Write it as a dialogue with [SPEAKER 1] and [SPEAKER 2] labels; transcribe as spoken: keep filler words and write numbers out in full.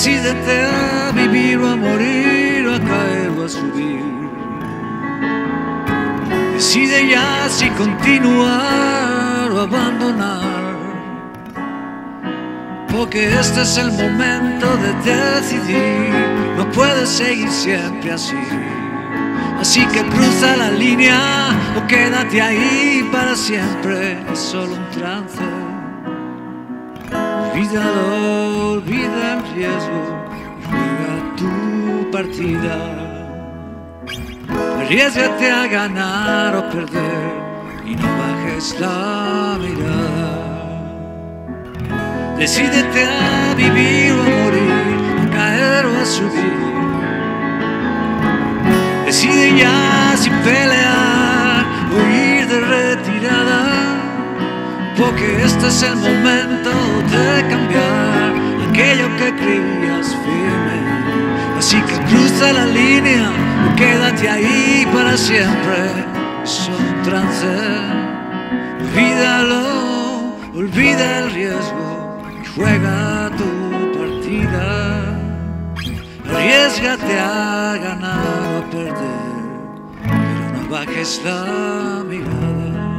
[SPEAKER 1] Decídete a vivir o a morir, o a caer o a subir. Decide ya si continuar o abandonar, porque este es el momento de decidir. No puedes seguir siempre así, así que cruza la línea o quédate ahí para siempre. Es solo un trance. Olvídalo, olvida el riesgo, juega tu partida. Arriésgate a ganar o perder y no bajes la mirada. Decídete a vivir o a morir, a caer o a subir. Decide ya si pelear o ir de retirada, porque este es el momento de cambiar aquello que creías firme. Así que cruza la línea o quédate ahí para siempre. Es un trance. Olvídalo, olvida el riesgo y juega tu partida. Arriésgate a ganar o a perder, pero no bajes la mirada.